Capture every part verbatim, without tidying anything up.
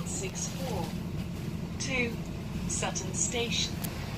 one six four to Sutton Station.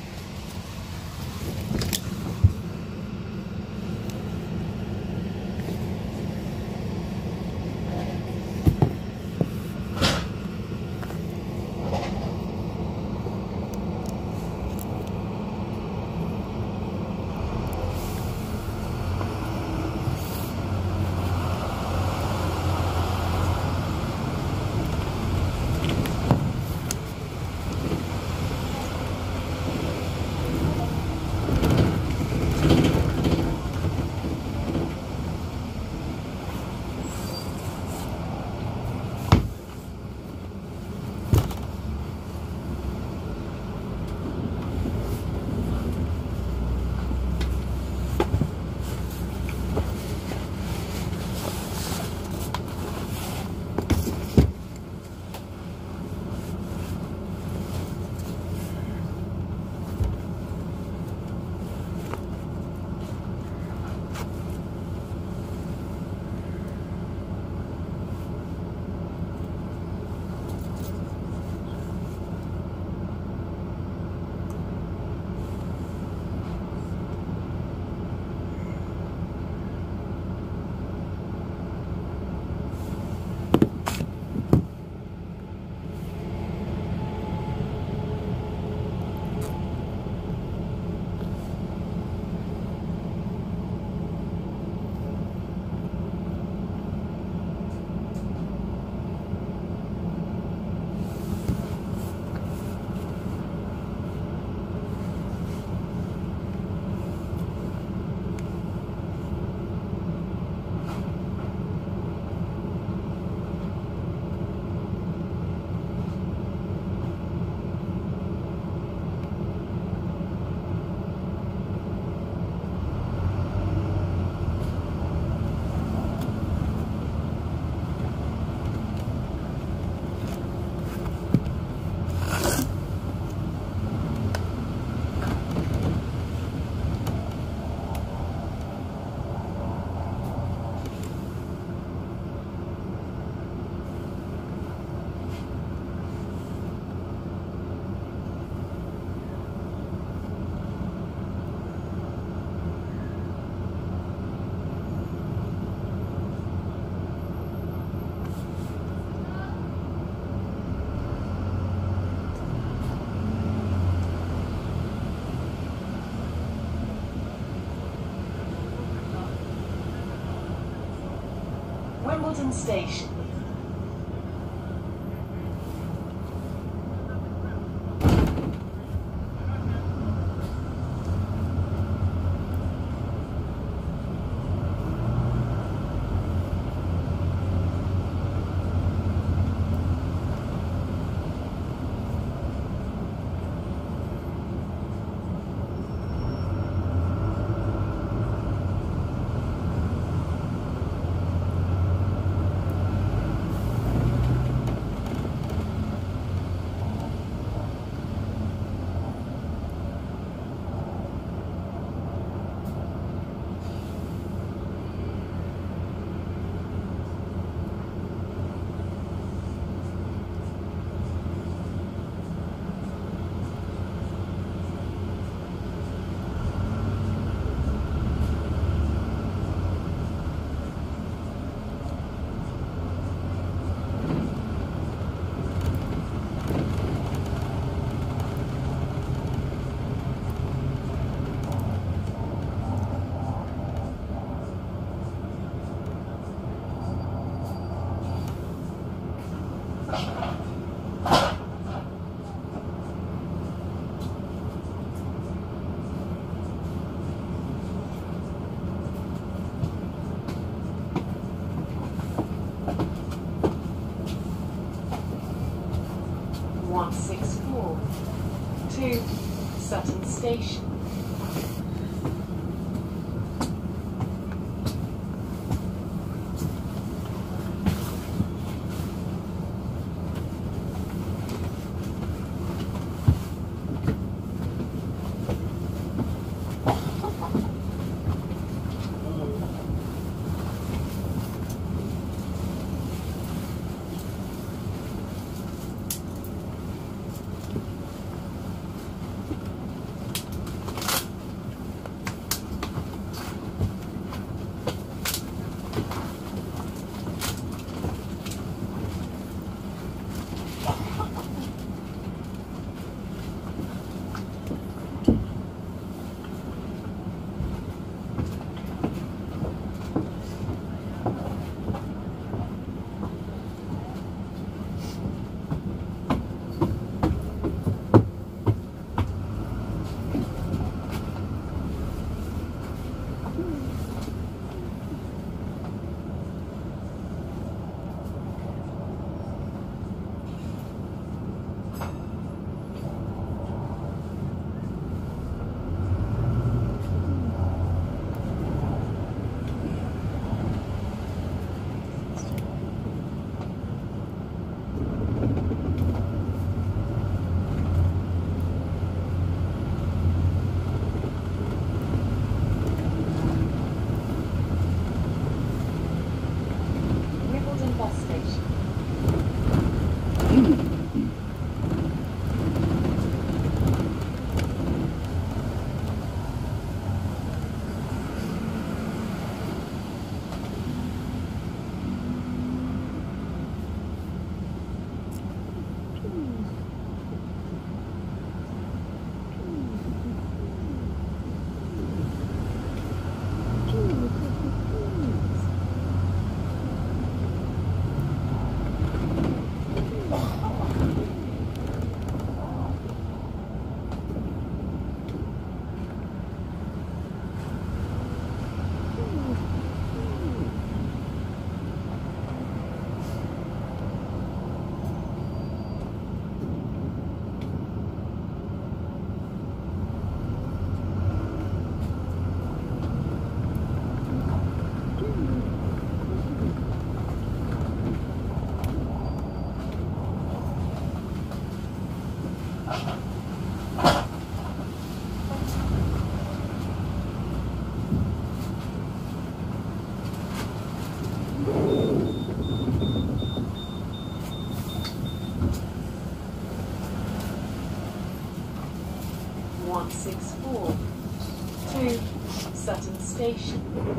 Wimbledon Station. one six four to Sutton Station. one six four to Sutton Station.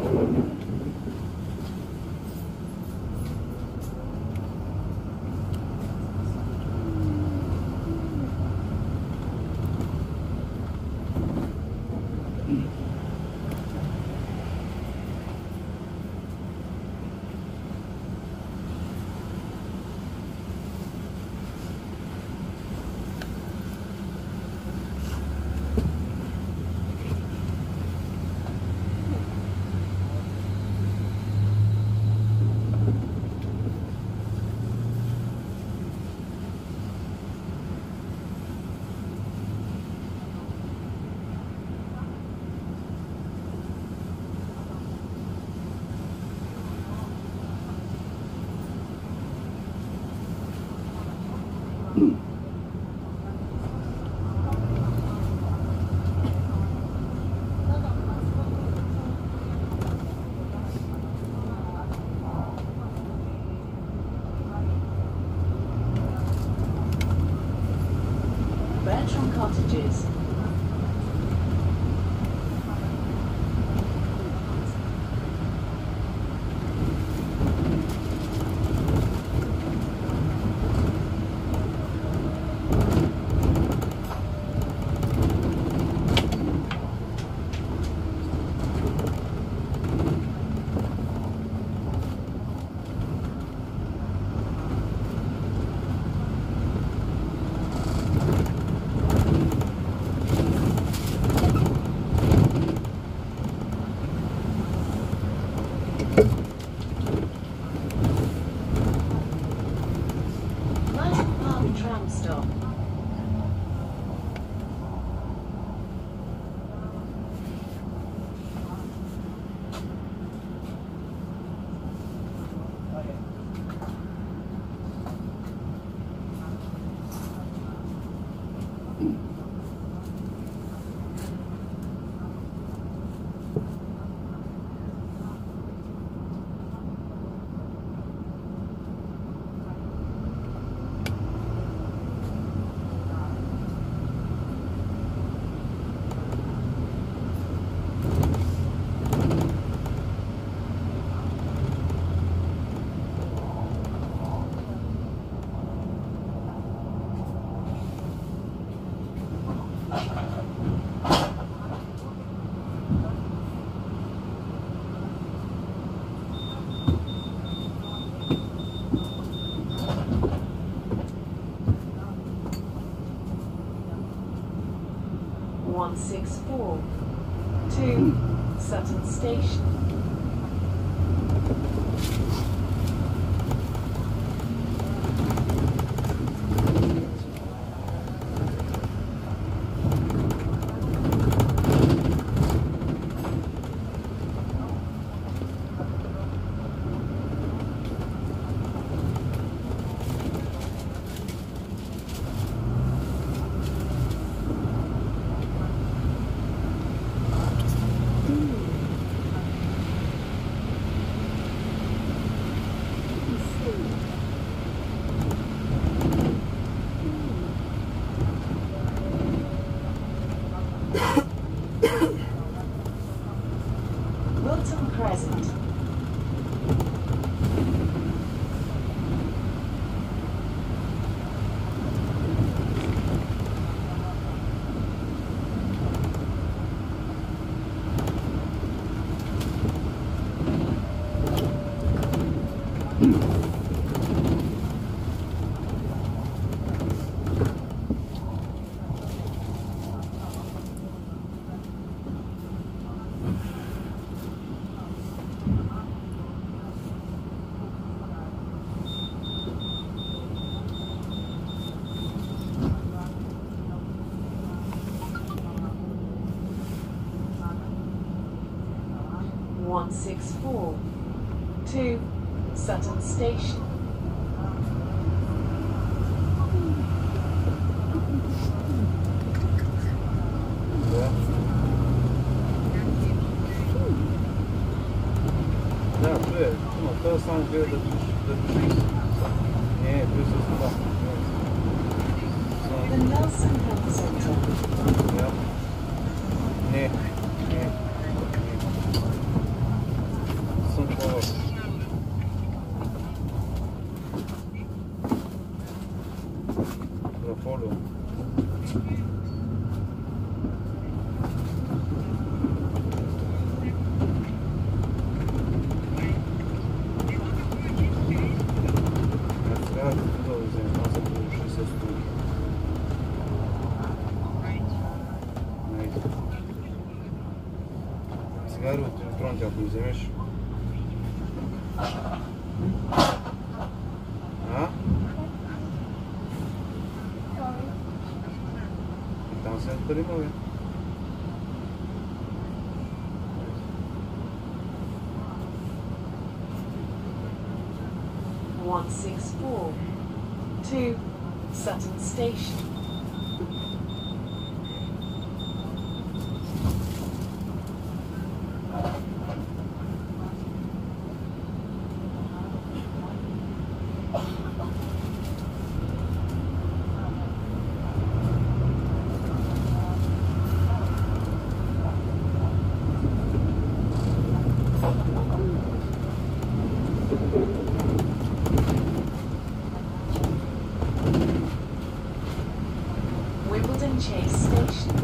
Cottages. Tram stop. one six four to Sutton Station. Crescent. one six four to Sutton Station. teraz samo wie, da ćeš, da ćeš ići. Nie, tu je sve skupa. The Nelson Health Centre. Ja. Ne, ne, ne. Sam pola. Na polu. Cigaru u fronti ako uzemeš. A? Tamo se otvorimo. one six four to Sutton Station. Wimbledon Chase Station.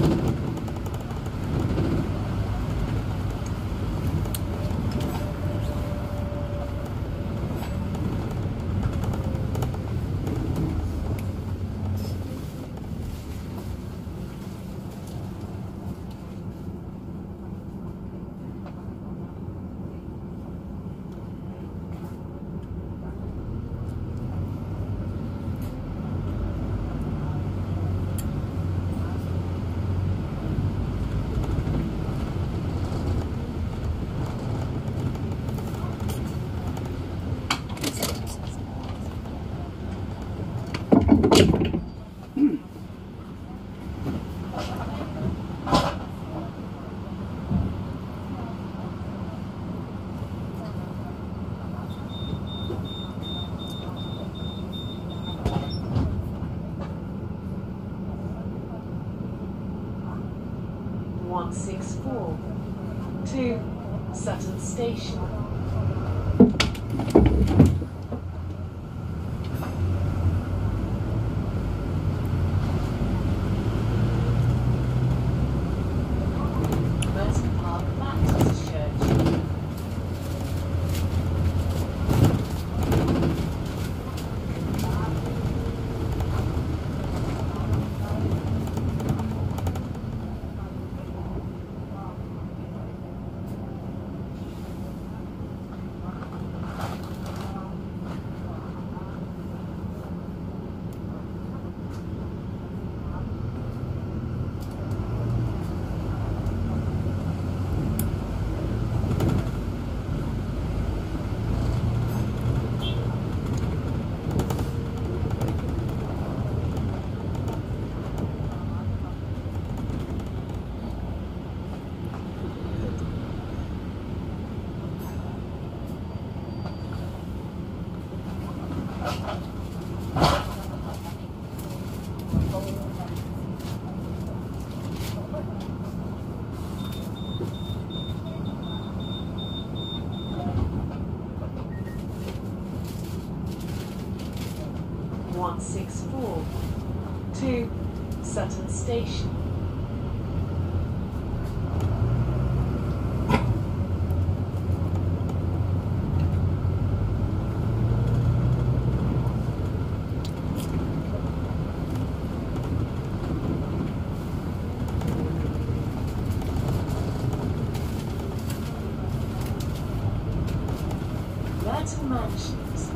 one six four to Sutton Station. one six four to Sutton Station. Burton Mansions.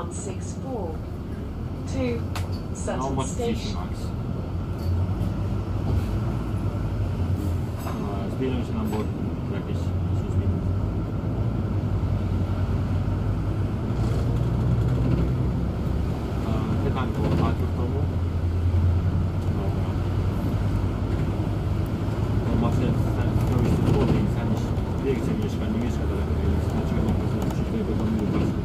one six four. To How Sutton much fish Station. max? No, zbieram się na bok jakieś dziesięć minut. E, pytanko, a tu w domu? Dobra. No ma sens zrobić to w głowie i zanieść wie gdzie mieszka, nie mieszka daleko, więc dlaczego nie można przyjść do jego domu i wybrać?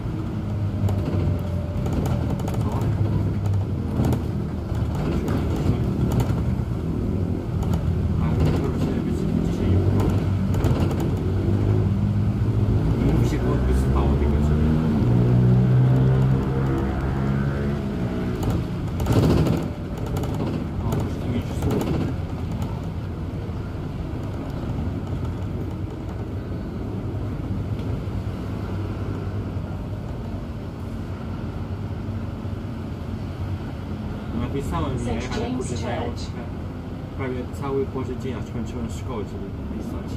Napisałem nie, ale kurde zajęło trochę prawie cały Boży dzień, aż kończyłem szkołę, żeby pisać.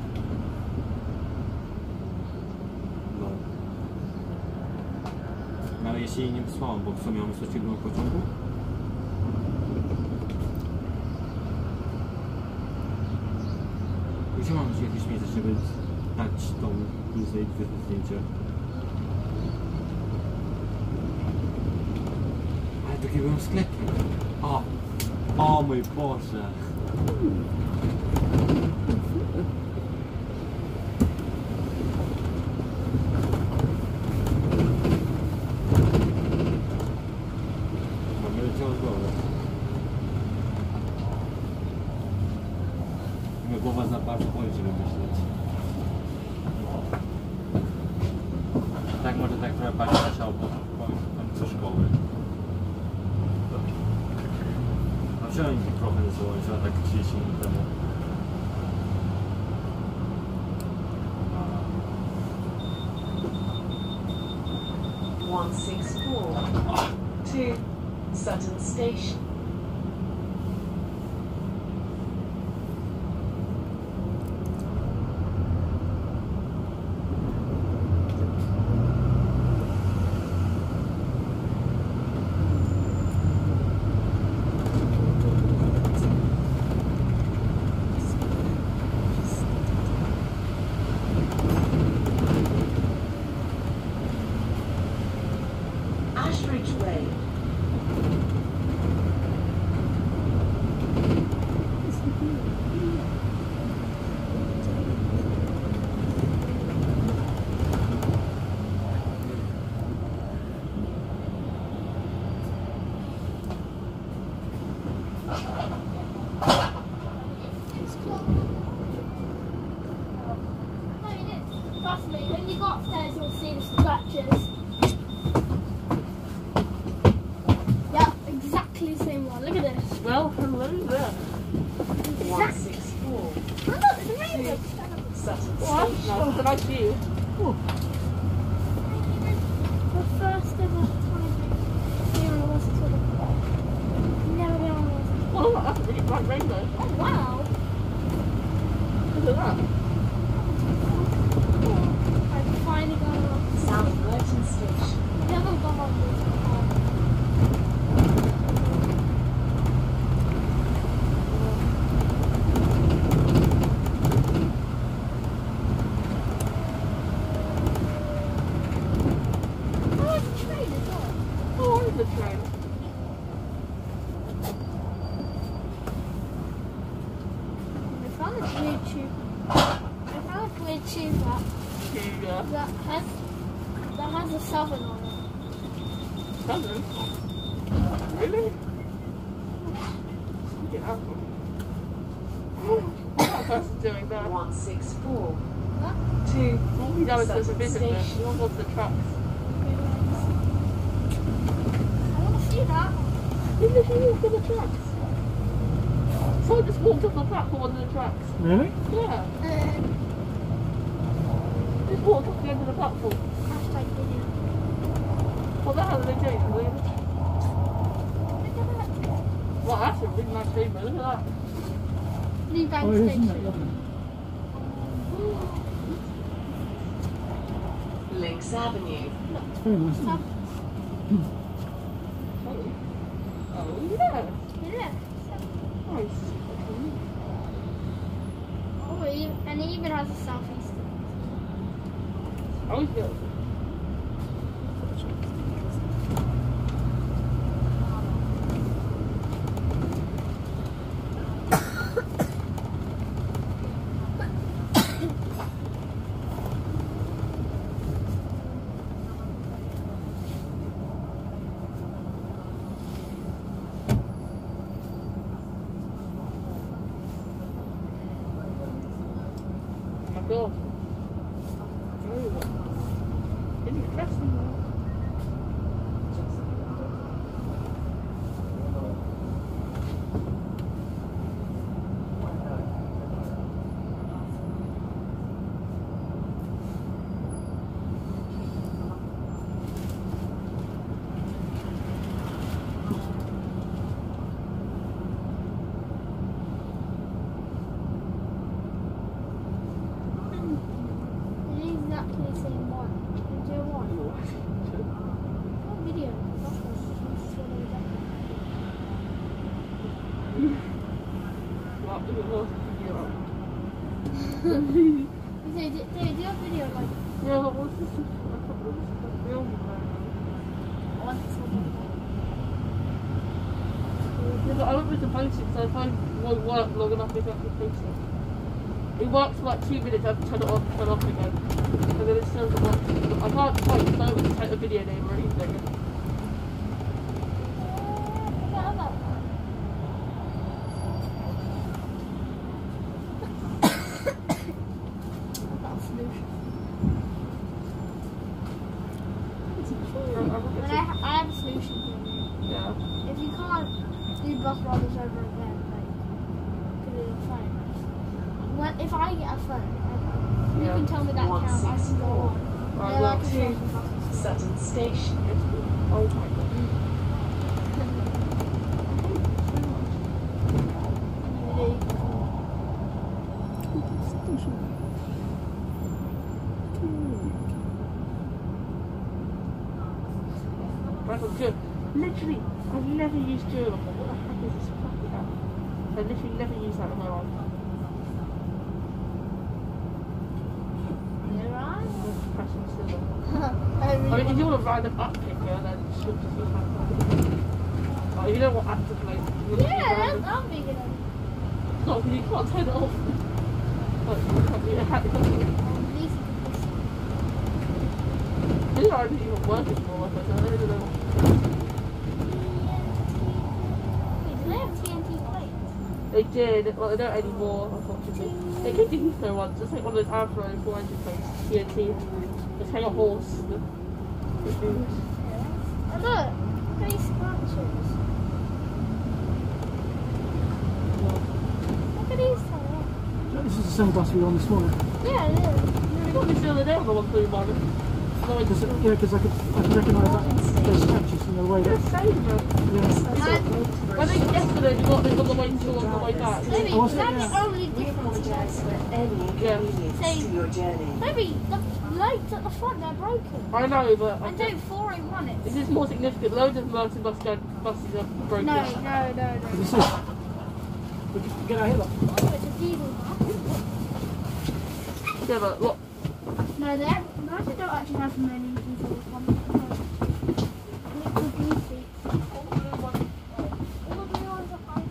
No. No ale jeśli jej nie wysłałam, bo co miałem wysłać jedną pociągu? Gdzie mam gdzieś jakieś miejsce, żeby dać tą bluzę i wysłać zdjęcie? Taki byłem w sklepie. O! O mój Boże! Mamy leciało z głowy. Moja głowa za bardzo boli, żeby myśleć. Tak może tak trochę bardziej leciało po końcu szkoły. Wziąłem mikrofon ze sobą, wziąłem tak trzydzieści minut temu. one six four. To Sutton Station. Trust me, when you go upstairs you'll see the scratches. Yeah, exactly the same one. Look at this. Well, hello there. one six four. Oh, look, it's a rainbow. Sutton What? Station. No, but I see you. Oh. The first ever time zero was to the never been on this. Oh, that's a really bright rainbow. Oh wow. Look at that. I've finally got it on. South Merton Station. I haven't got on this before. Oh, it's a train as well. Oh, it's a train. I found this weird tube. I found this weird tube that, Yeah. that has that has a Southern on it. Southern? Really? Get out. What's that person doing there? one six four. Huh? To Oh, he knows there's a Sutton visit there. Station. He wants the tracks. I want to see that. He literally walked on the tracks. Someone just walked off the platform onto the tracks. Really? Yeah. Uh, Just walked off the end of the platform. hashtag video. What the hell are they doing? Are they... Look at that. Well, that's a really nice rainbow. Look at that. New bank Oh, isn't station. it lovely? Link Links Avenue. It's very nice, isn't it? Oh, yeah. Yeah. Nice. Oh, it even- and it even has a southeast. Oh, yeah. God. Oh. Interesting. Exactly the same one. Do you want? What video? You say, do, do, do your video like Yeah, but what's this? once a Yeah, but I won't be able to post it because I find it won't work long enough if I can post it. It works for like two minutes, I have to turn it on, turn it off again. And then it still doesn't work. I can't quite know to take a video name or anything. But I, ha- I have a solution for you. Yeah. If you can't do bus brothers over again, like, put it on a phone. When, if I get a phone, you Yeah. can tell me that one account, I can go on. Alright, Yeah, well, like a two, short bus. Sutton Station. Oh my god. Right, I'm good. Literally, I've never used Duo before. What the heck is this fucking app? I literally never used that in my life. You're right. Just pressing still. I I really mean, if you want- want a random app picker, then it should just be happening. Oh, you know what app to play? You want Yeah, random- that's, I'm big enough. No, because you can't turn it off. But you can't do it. At least you can push it. I didn't know I didn't even work anymore. I don't know. Wait, do they have T N T plates? They did, well, they don't anymore, unfortunately. They could do Heathrow ones, just like one of those Avro four hundred plates, T N T. Just hang a horse. The, the dudes. Oh, look, look at these scratches. Look at these tires. This is the same bus we were on this morning. Yeah, it is. They got this the other day on the one through one. No, I Because, just, yeah, because I could, I could recognise that those scratches from the way they're that. same, man. Yeah. I think yesterday we got it on the way to on the way back. Maybe Oh, was it? that's the Yeah. only We difference. apologise for any Yeah. inconvenience Say- to your journey. Maybe the lights at the front, they're broken. I know, but I And think don't four oh one it. this is more significant. Loads of Merton bus go- buses are broken. No, no, no, no. Did you see? We could get our head up. Oh, it's a diesel bus. Yeah, but look, No, they actually don't actually have many diesel ones. Liquid blue seats. All the blue ones are hybrid.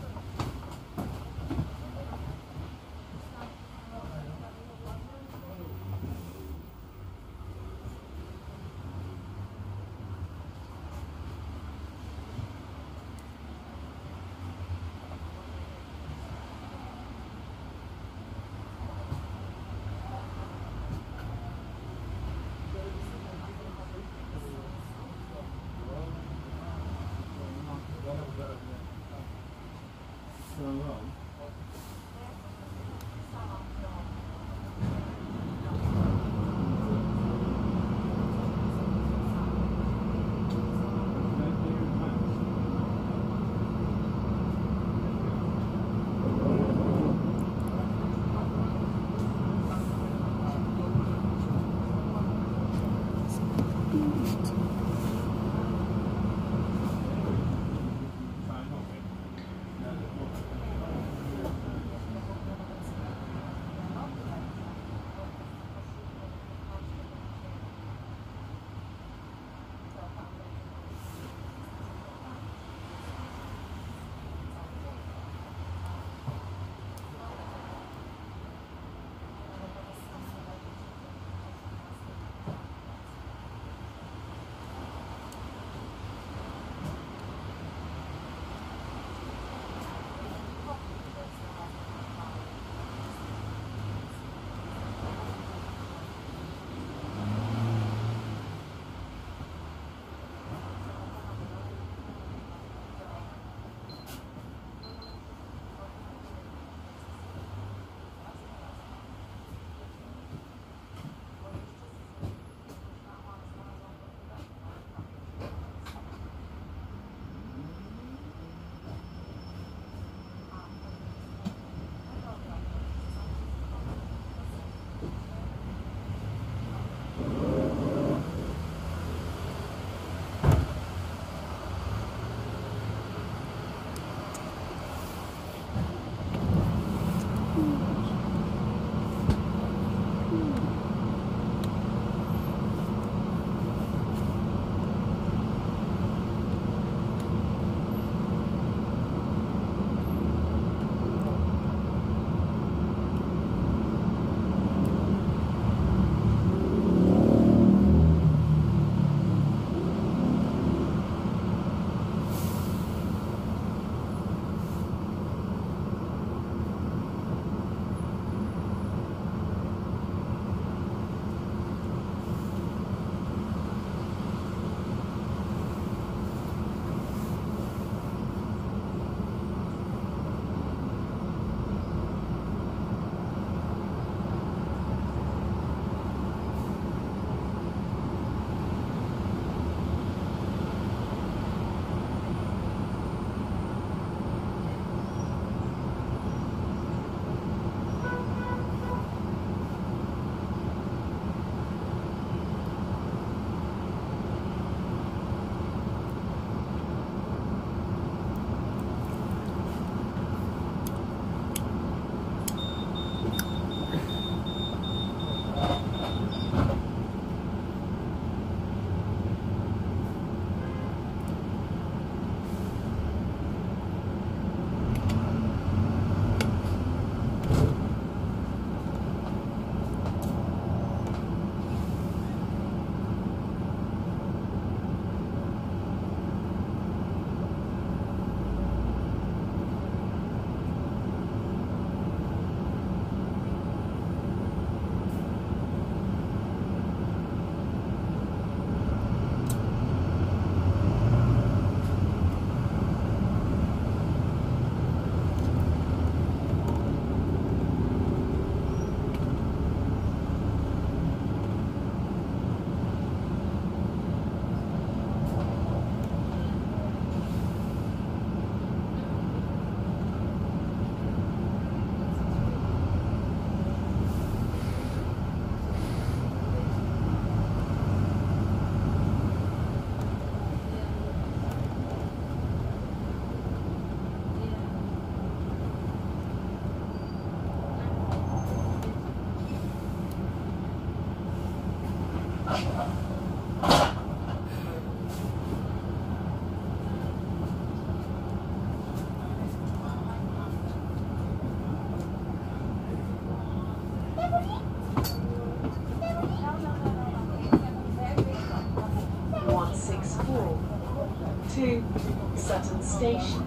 Sutton Station.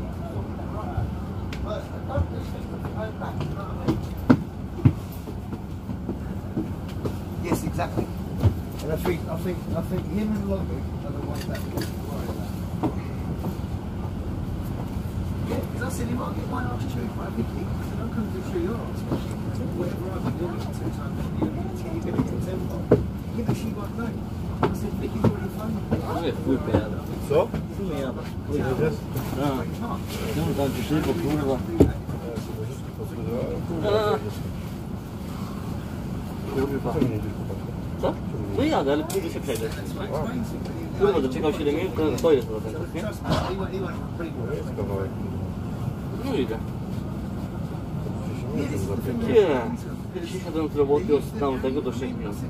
Yes, exactly. And I think I think I think him and Ludwig are the ones that we worry about. Yeah, because I said he might get one arch tree quite quickly. I said I'm coming to three yards. Whatever I think you'll get two times, you're going to get ten tempo. Yeah, but she won't know. I said, Vicky's already phoned me. No jest chuj pojada. Co? Chuj jada. Jedziesz? Tak. No tam ci szybko, kurwa. Kurwa. Co? No jadę, ale pójdę się przejdę. Kurwa, doczekał siedem minut, to, to jest za ten czas, nie? No idę. Nie. Kiedyś szedłem z roboty od tamtego do sześciu minut.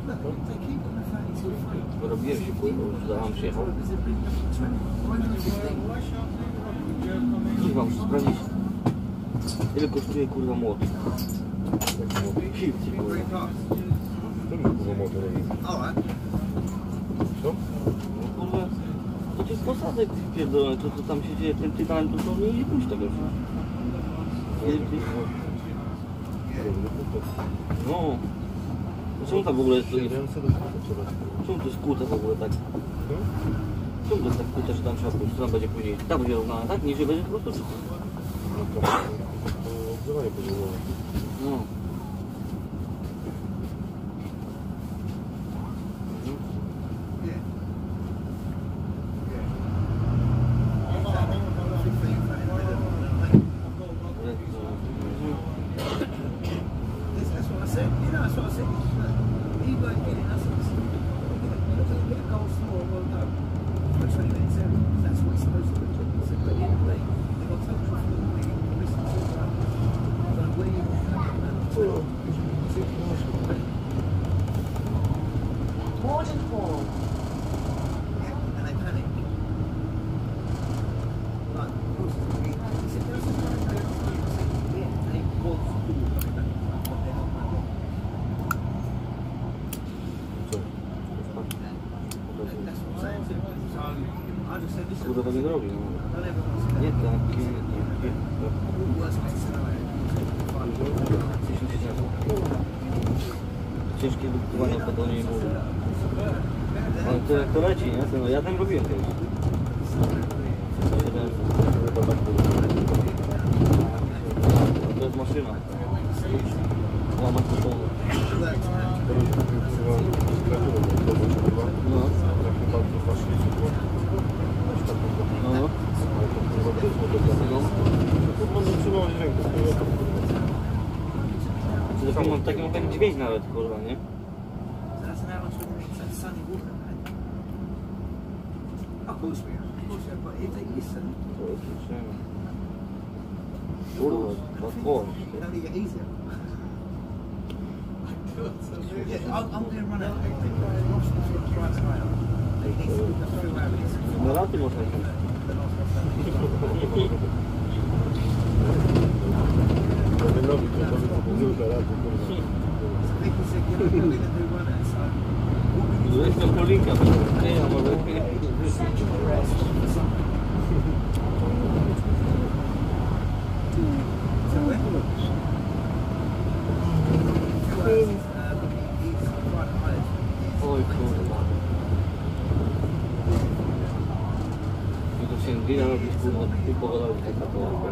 Robiłem się, kurwa, już dałam przyjechał. Kurwa, muszę sprawdzić, ile kosztuje, kurwa, młot. Hilci, kurwa. Kurwa, motor robi. Co? No kurwa, to jest posadek pierdolony, to co tam się dzieje, tym tytanem, to to nie puść tego już. No. Czemu tak w ogóle jest to nie... Czemu to jest kłute w ogóle tak? Czemu to jest tak kłute, że tam trzeba pójść, co tam będzie później? Tak będzie równane, tak? Niżej będzie po prostu wszystko. No. Kurwa tak nie robi, no. Nie takie, nie takie. Ciężkie wykupywania po to nie mówię. Ale to jak to leci, nie? To no, ja tam robiłem kiedyś. To jest maszyna. Łamać to. No. No. To mam taki, mam taki dźwięk nawet, kurwa, nie? Kurwa, to no laty można iść. Zresztą polinka, nie, a może... Oj kurwa. I to się glina robić, kurwa, ty pogodowi taka to.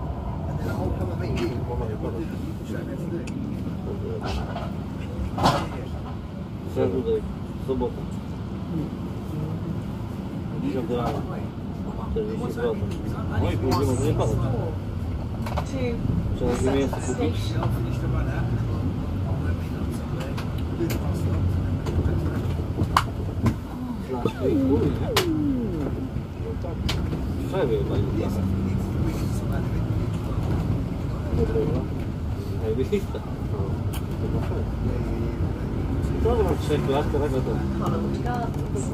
Trzeba tutaj, sobota. dziesiąta rano. czterdzieści procent. No i później może nie padać. To Trzeba sobie mięso Sutton kupić. Station. Flaszkę i chuj, nie? Drzewie chyba nie jest. Najwyższa. Dobra, trzech lat, tego to... Hollywood Gardens.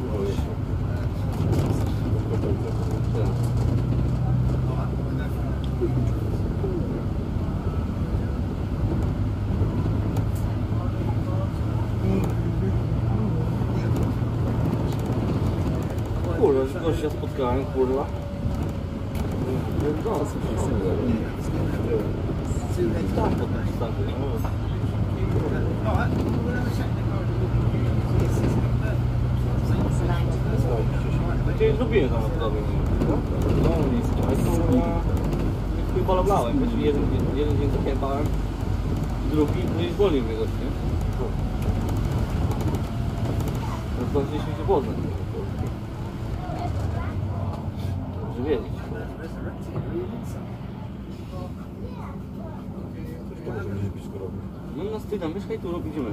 Kurwa, że gościa spotkałem, kurwa. No, to jest Two legs. tak, to jest tak. Alright, we'll have a chat in the corridor. Yes, yes, Gdzie zrobiłem tam podobnie. No nic, chyba bolablałem, bo jeden, jeden dzień zakiepałem, drugi, no i zwolnił mnie gość, nie? No to zaczęliśmy się poznać. Dobrze wiedzieć. No nas ty tam mieszkaj, tu robimy.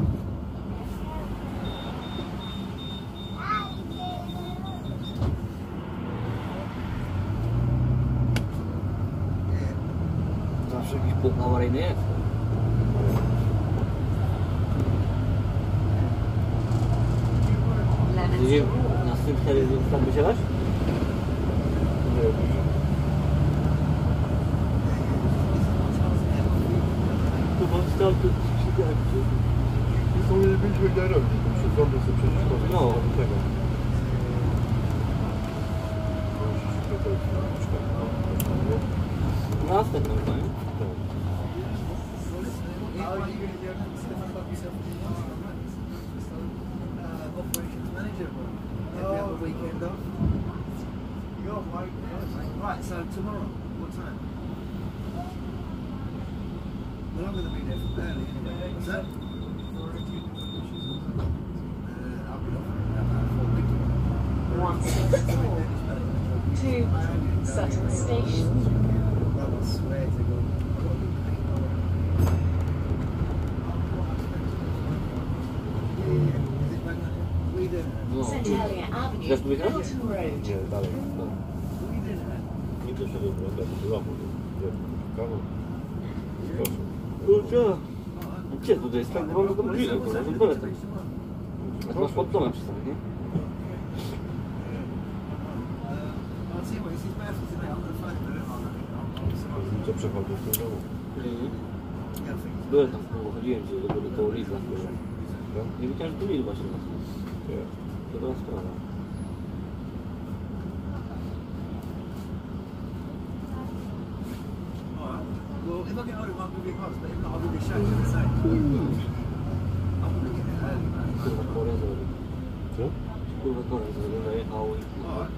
Zawsze jakiś punkt awaryjny jest. Nie, na tym wtedy tam wysiadać? Tu mam stał, tu się To nie byliśmy na rogi, to przy ząbie sobie przecież No. tego. Następnym, tak? Operations manager. Every other weekend off. Right, so tomorrow, what time? Well, I'm going to be there from early anyway. What's that? Uh, I'll be off in about four weeks. one six four to Sutton Station. I swear to God. Yeah, yeah. Is it back there? What are you doing? No. Saint Helier Avenue, Just we have? Milton Road. Nie, dalej. What are you doing there? Nie to się wygląda, to była kawa. Kurczę. Gdzie tutaj jest tak wolno do godziny, kurwa, to byle tak. Jak masz pod domem przystawić, nie? I'll see what it's his birthday today. I'm going to find him. Co przechodzę z tym domu? Byłem tam, bo chodziłem gdzieś do góry koło Lidla. Nie wiedziałem, że tu Lidl właśnie nas. Nie. To była sprawa. Well, if I get hold of him, I'll give you a pass, but if not, I'll give you a shout to the same. I'm going to get it early, man. Kurwa korę zrobił. Co? Kurwa korę zrobił, zajechał i... Alright.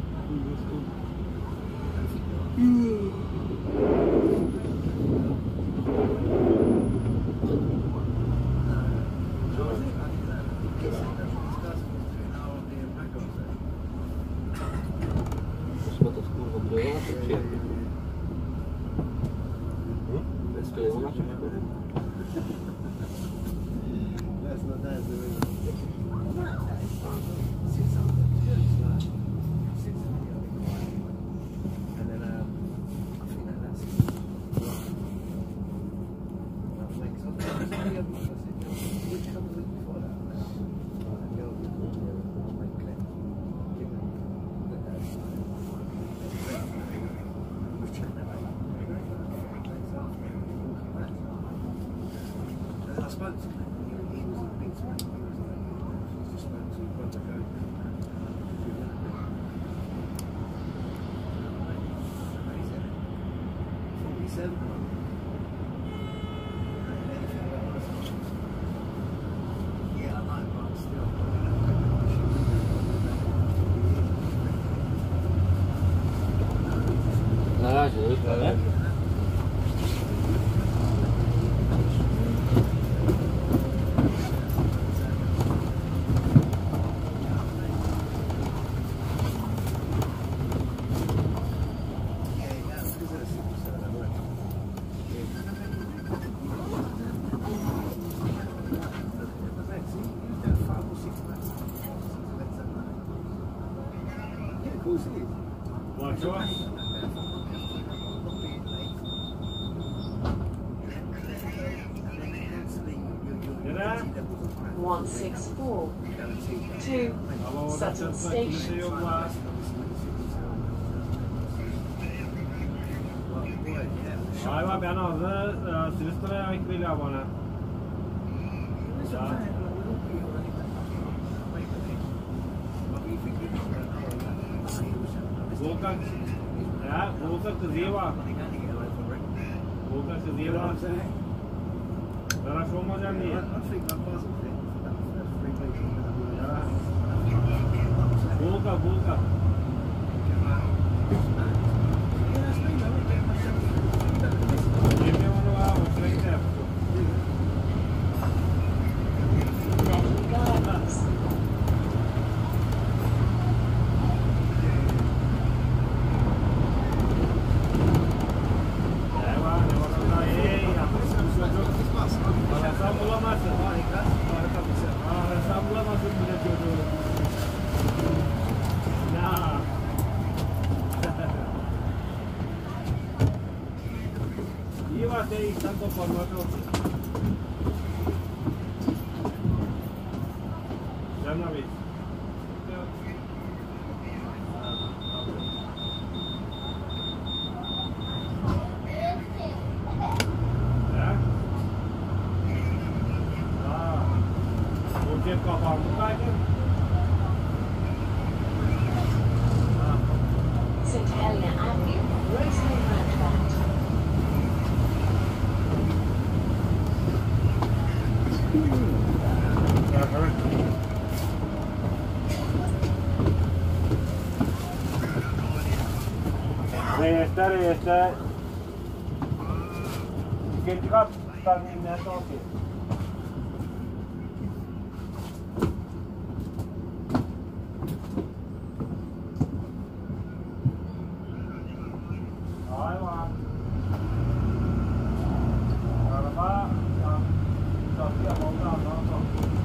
Chyba to kurwa brylona czy przyjemnie? Bez brylona czy kurwa? That's not that, is it? And then, um, I think that that's it. I think so. Which comes the week before that? That girl, I'll make clear. Give her the dash. We've checked that out. And I spoke to him. He was a big man. He was like, he just spoke to him. Brother go. forty-seven. Yeah, I know, but still. Na razie, już ale. one six four to Sutton Station. Ja vabbè, no, se si sta anche qui la buona. Volkan, ja, Ha, bulsa kızıya bak. Bulsa kızıya bak. Zara şu olmaz yani. I think that puzzle thing, that first three weeks, Ya. Bulka, bulka. Yemeğe onu var, hoşuna gider. Arasam bulamazsın. Harika, harika bir şey. Arasam bulamazsın bile çocuğu. Ya. İyi var seni ilkten toparlamak olsun. Canım abi. Cep kapandı kaydın. Saint Helena Avenue, Rosemary Roundabout. Reisler, reisler. İkinci kat tahminler de okey. Hayvan. Araba yang tapi apa enggak tahu.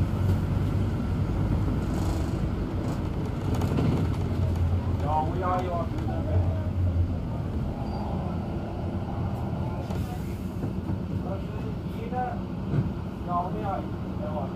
Yang ya ya. Yine yang ya. Evet.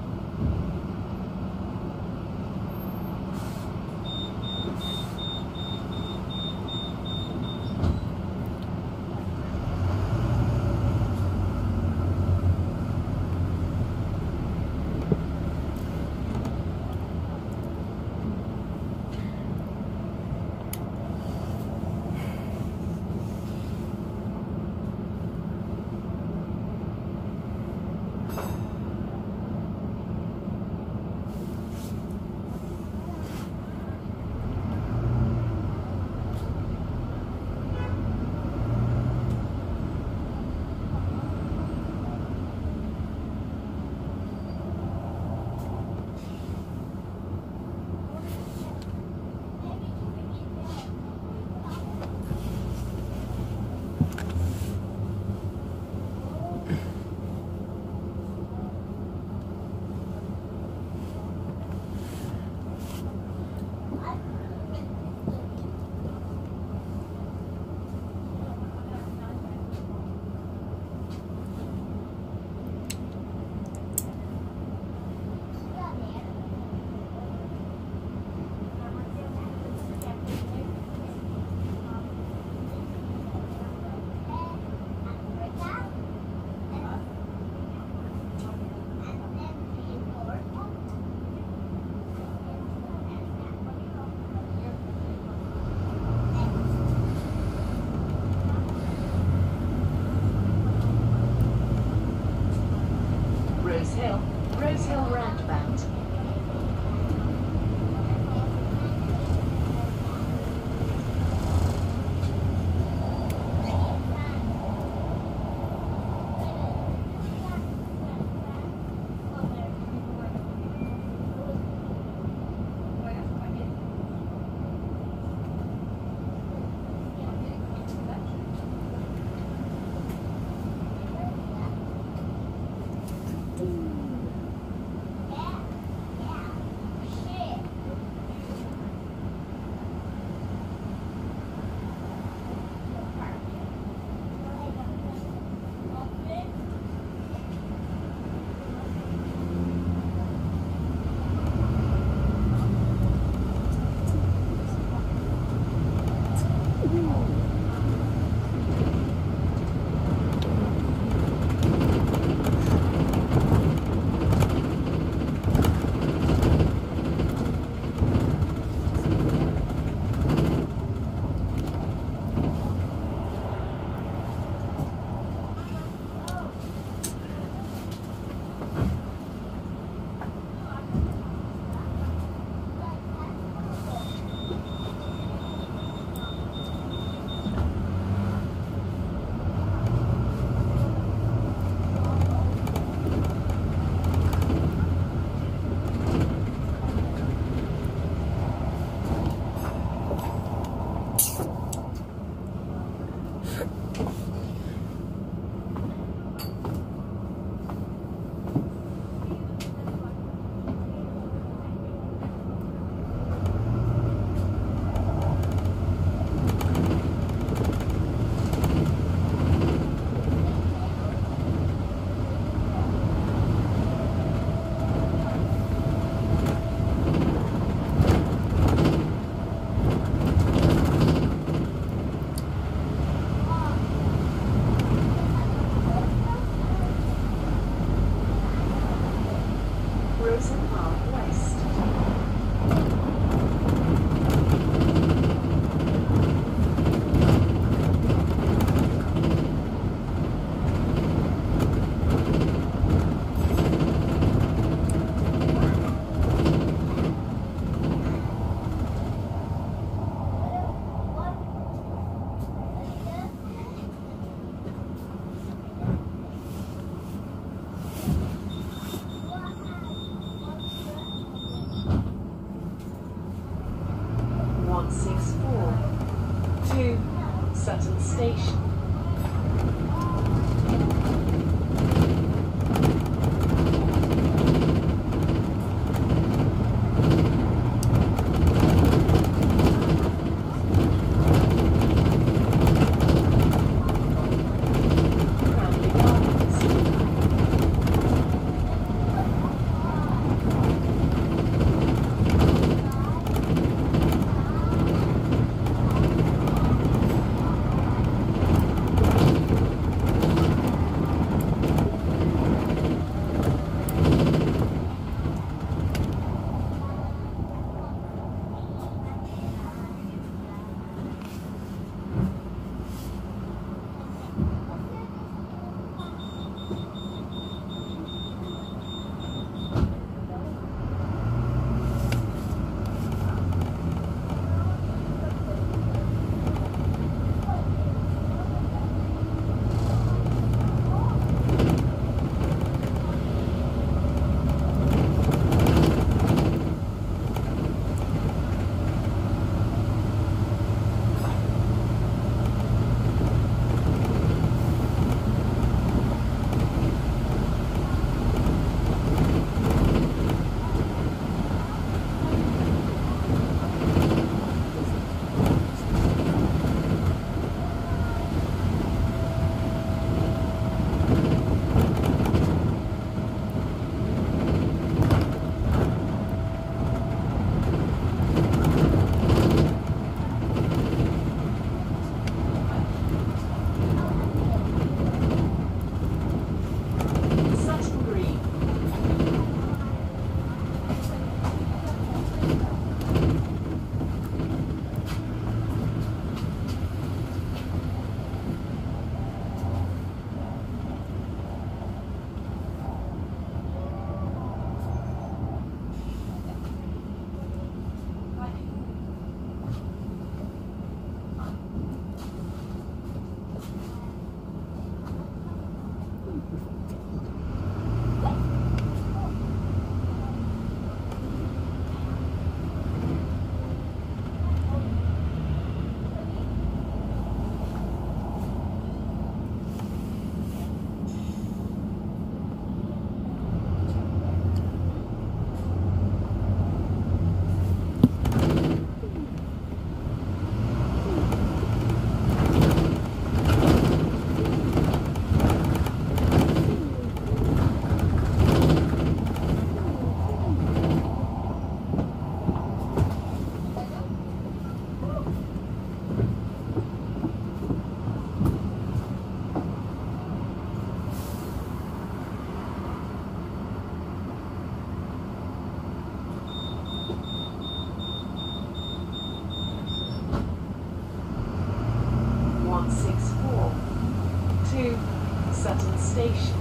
one six four. To Sutton Station.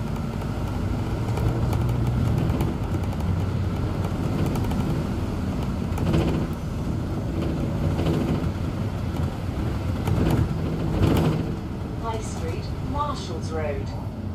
High Street, Marshall's Road.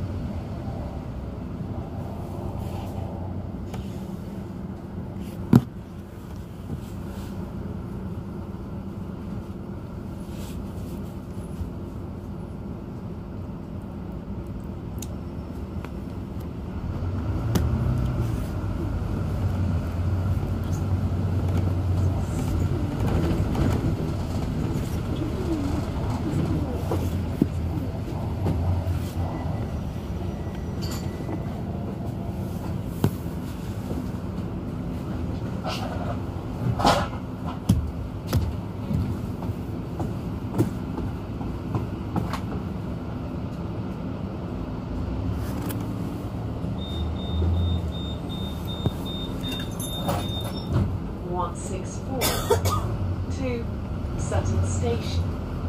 one six four. To Sutton Station.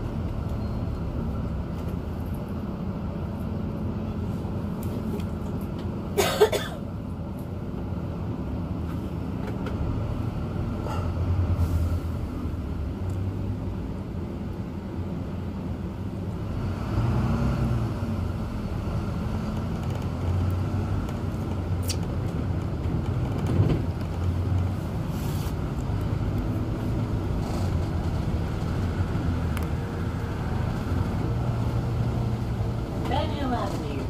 Avenue.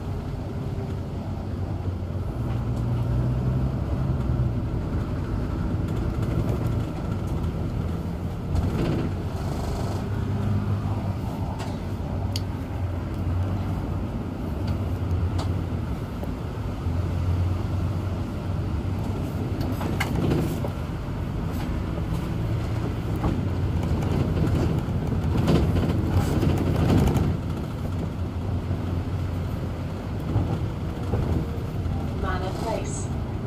Place.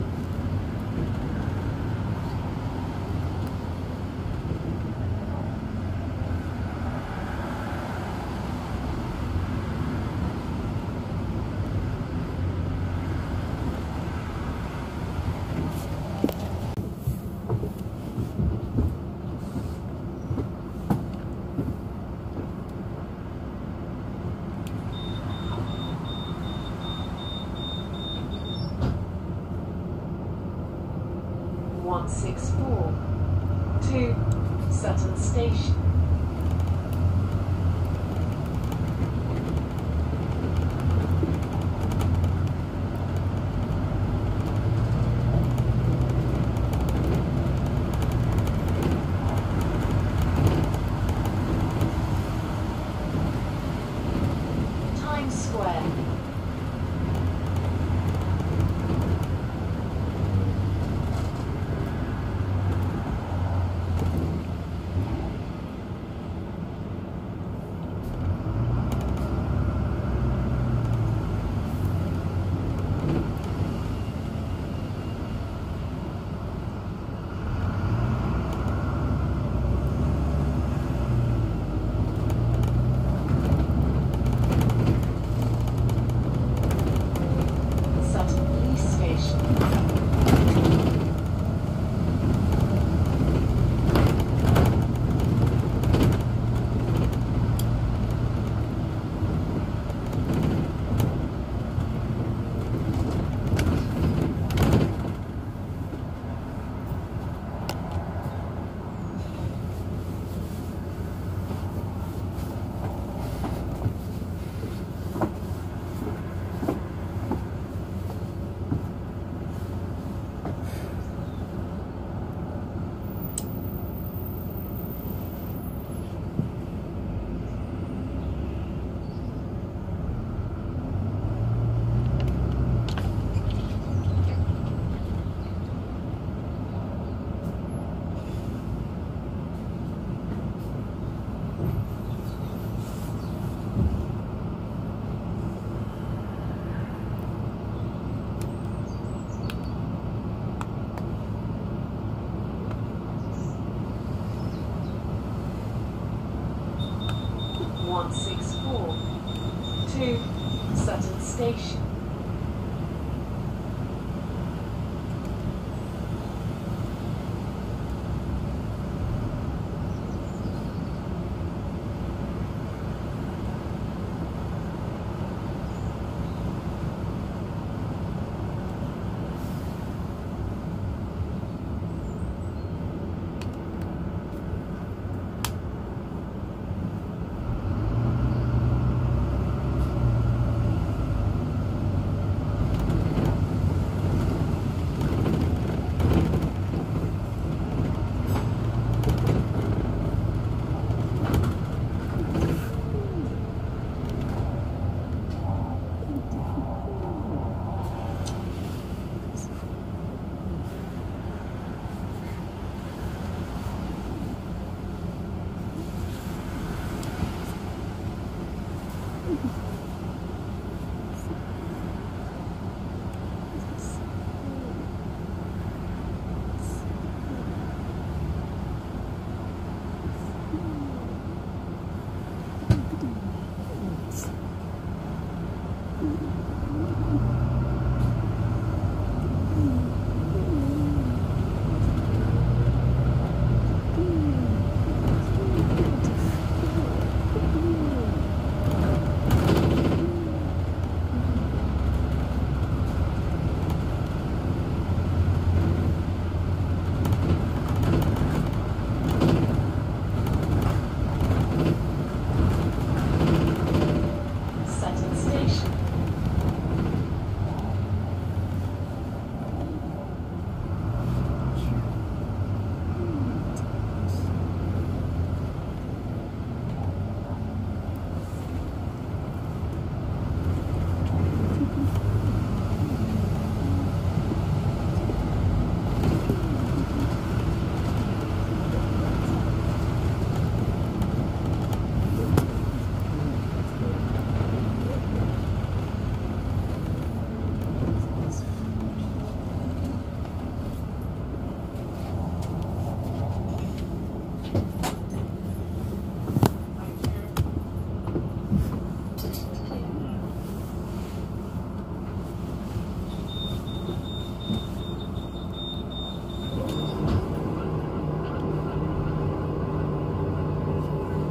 one six four. To Sutton Station. Times Square. six four to Sutton Station.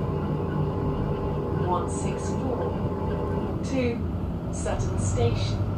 one six four to Sutton Station.